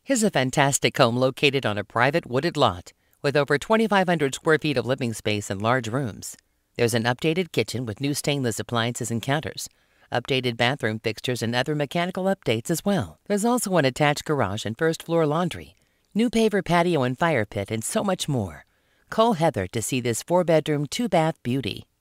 Here's a fantastic home located on a private wooded lot with over 2,500 square feet of living space and large rooms. There's an updated kitchen with new stainless appliances and counters, updated bathroom fixtures, and other mechanical updates as well. There's also an attached garage and first floor laundry, new paver patio and fire pit, and so much more. Call Heather to see this 4-bedroom, 2-bath beauty.